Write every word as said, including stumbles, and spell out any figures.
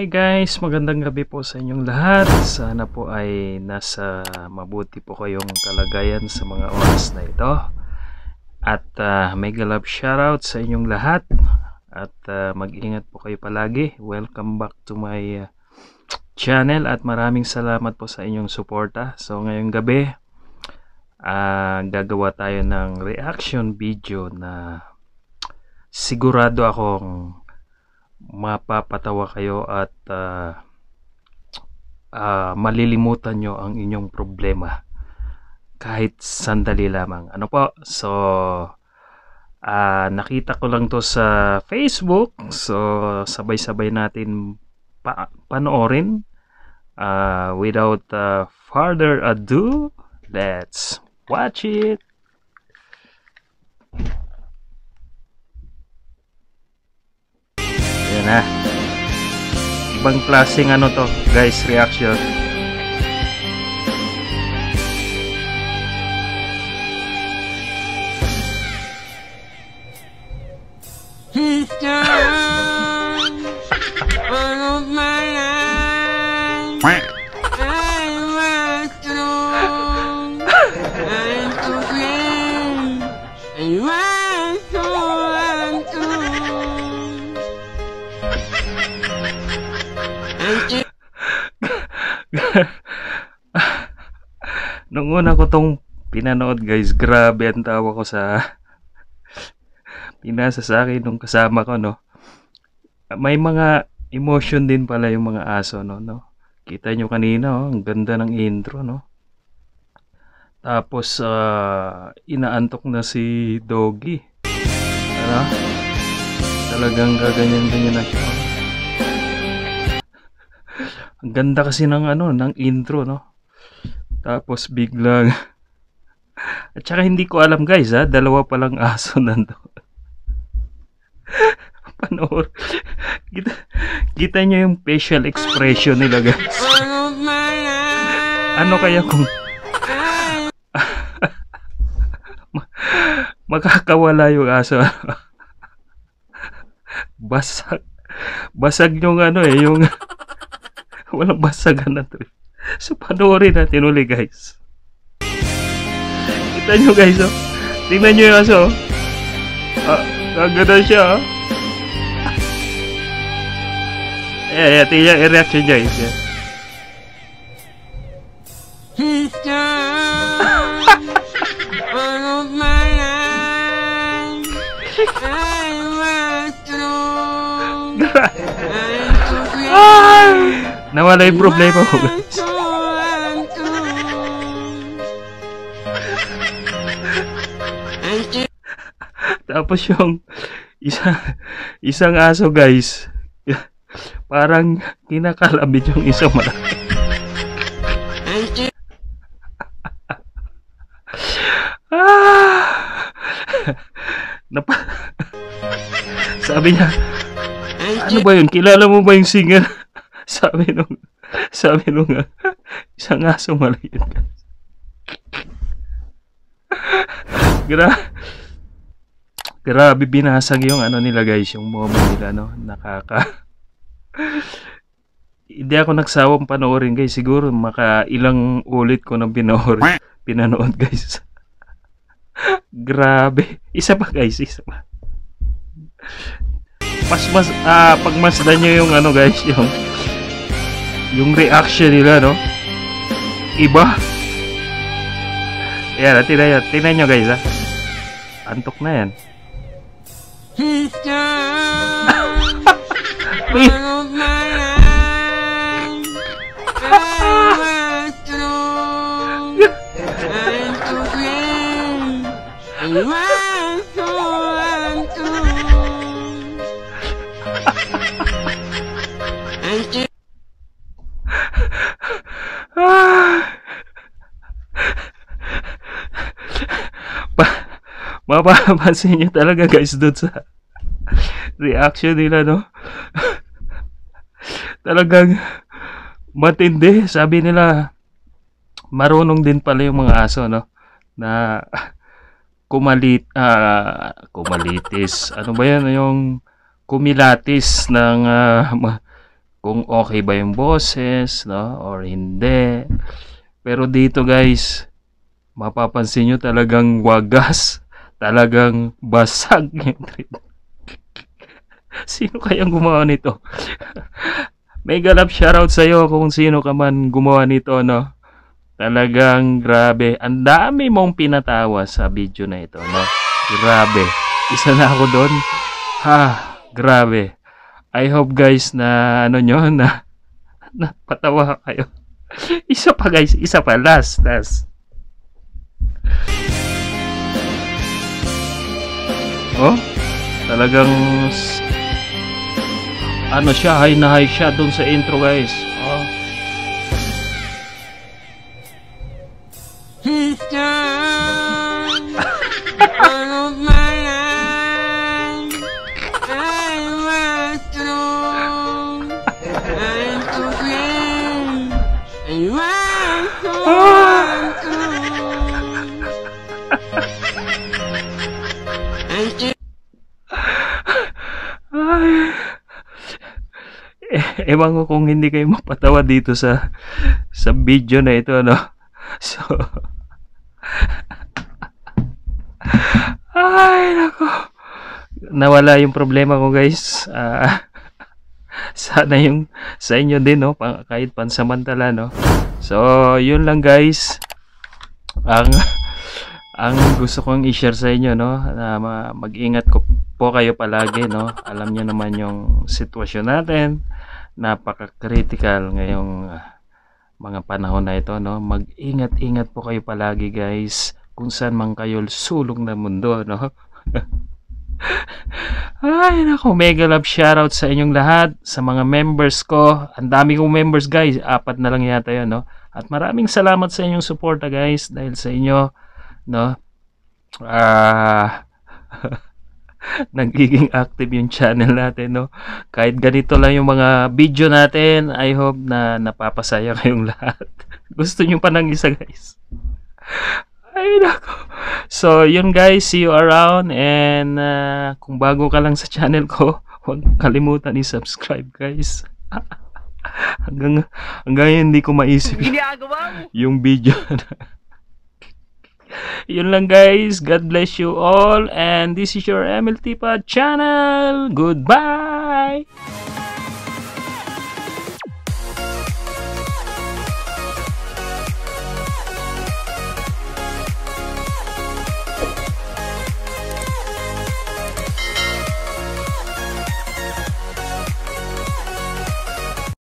Hi guys, magandang gabi po sa inyong lahat. Sana po ay nasa mabuti po kayong kalagayan sa mga oras na ito. At uh, mega love shoutout sa inyong lahat. At uh, mag-ingat po kayo palagi. Welcome back to my uh, channel at maraming salamat po sa inyong suporta. So ngayong gabi, uh, gagawa tayo ng reaction video na sigurado akong mapapatawa kayo at uh, uh, malilimutan nyo ang inyong problema kahit sandali lamang. Ano po? So uh, nakita ko lang to sa Facebook, so sabay-sabay natin pa panoorin. Uh, without uh, further ado, let's watch it. Yan na. Ibang klaseng ano to guys, reaction. Nung una ko tong pinanood guys, grabe ang tawa ko sa pinasa sa akin nung kasama ko, no. May mga emotion din pala yung mga aso, no, no? Kita nyo kanina, oh, ang ganda ng intro, no. Tapos uh, inaantok na si Doggy. Ano? Talagang gaganyan-ganyan na siya. Ang ganda kasi ng ano, ng intro, no. Tapos biglang at saka hindi ko alam guys, ha, dalawa palang aso nando. Panoorin. Kita, kita nyo yung facial expression nila guys. Ano kaya kung makakawala yung aso? Basag. Basag yung ano eh, yung walang basagan na to. So panoorin natin uli guys. Kita nyo guys, oh. Tingnan nyo yung aso, oh. Ah, kaganda siya, oh. Eh, eh, tingnan yung reaction guys, yeah. Nawala yung problema ko guys. Tapos yung isa, isang aso guys, parang kinakalabit yung isang malaki. Ah! Napa sabi niya, ano ba yun? Kilala mo ba yung singer? Sabi nung, sabi nung uh, isang aso maliit guys. Gra Grabe binasag yung ano nila guys, yung moment nila, no. Nakaka hindi ako nagsawang panoorin guys. Siguro maka ilang ulit ko nang pinoorin, pinanood guys. Grabe. Isa pa guys, isa pa. Mas mas ah, pagmasdan nyo yung ano guys, yung yung reaction nila, no. Iba. Ayan, tingnan, tingnan nyo guys, ha. Antok na yan. Mapapansin nyo talaga guys doon sa reaction nila, no. Talagang matindi. Sabi nila marunong din pala yung mga aso, no, na kumalit uh, kumalitis. Ano ba yan? Yung kumilatis ng uh, kung okay ba yung boses, no, or hindi. Pero dito guys, mapapansin nyo talagang wagas, talagang basag yung treatment. Sino kayang gumawa nito? Mega love shoutout sa'yo kung sino ka man gumawa nito, no? Talagang grabe. Ang dami mong pinatawa sa video na ito, no? Grabe. Isa na ako doon. Ha, grabe. I hope guys na ano nyo, na napatawa kayo. Isa pa guys, isa pa. Last, last. Oh, talagang ano siya, high na high siya doon sa intro guys. Oh. Ay. Eh, ewan ko kung hindi kayo mapatawa dito sa sa video na ito, no? So ay nako, nawala yung problema ko guys. Uh, sana yung sa inyo din, no? Pa, kahit pansamantala, no? So yun lang guys ang ang gusto kong i-share sa inyo, no, na mag-ingat ko po kayo palagi, no. Alam niyo naman yung sitwasyon natin, napaka-critical ngayong uh, mga panahon na ito, no. Mag-ingat-ingat po kayo palagi guys, kung saan man kayo sulong na mundo, no. Ay nako, mega love shoutout sa inyong lahat, sa mga members ko. Ang dami kong members guys, apat na lang yata yun, no. At maraming salamat sa inyong suporta guys, dahil sa inyo, no, ah uh, nagiging active yung channel natin, no. Kahit ganito lang yung mga video natin, I hope na napapasaya kayong lahat. Gusto nyo pa ng isa guys? Ay nako. So yun guys, see you around, and uh, kung bago ka lang sa channel ko, huwag kalimutan i-subscribe guys. hanggang hanggang hindi ko maisip yung video na. Yun lang guys, God bless you all, and this is your Emil Tipa channel. Goodbye.